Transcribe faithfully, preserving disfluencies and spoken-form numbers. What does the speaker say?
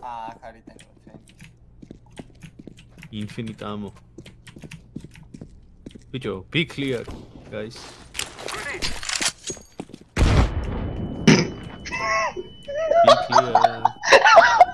Ah, carita, Infinite ammo. Video, be clear, guys. Be clear.